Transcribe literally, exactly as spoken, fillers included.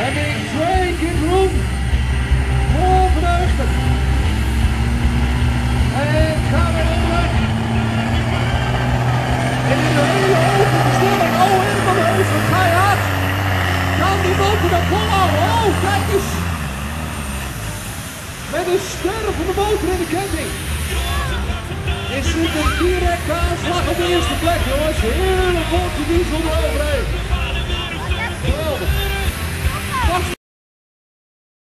Having drinking room. Vol vreugde. En gaan we onderweg. En in de hele hoge versnelling. Oh, Herman de Heus, wat ga je hard. Kan die motor dat volhouden? Oh, kijk eens. Met een stervende motor in de camping. Is dit een directe aanslag op de eerste plek, jongens? Heerlijk Portugies onderoverheen. Geweldig.